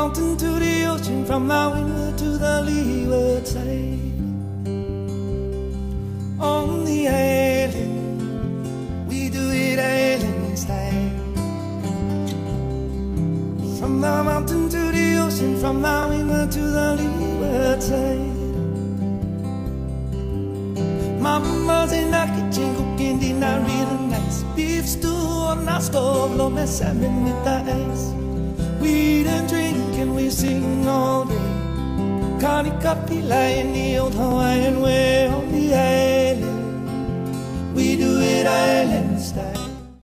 mountain to the ocean, from the windward to the leeward side. On the island, we do it island style. From the mountain to the ocean, from the windward to the leeward side. Mama's in the kitchen cooking dinner real nice. Beef stew on the stove, low my salmon with the ice. We eat and drink and we sing all day. Kanikapila in the old Hawaiian way. On the island, we do it island style.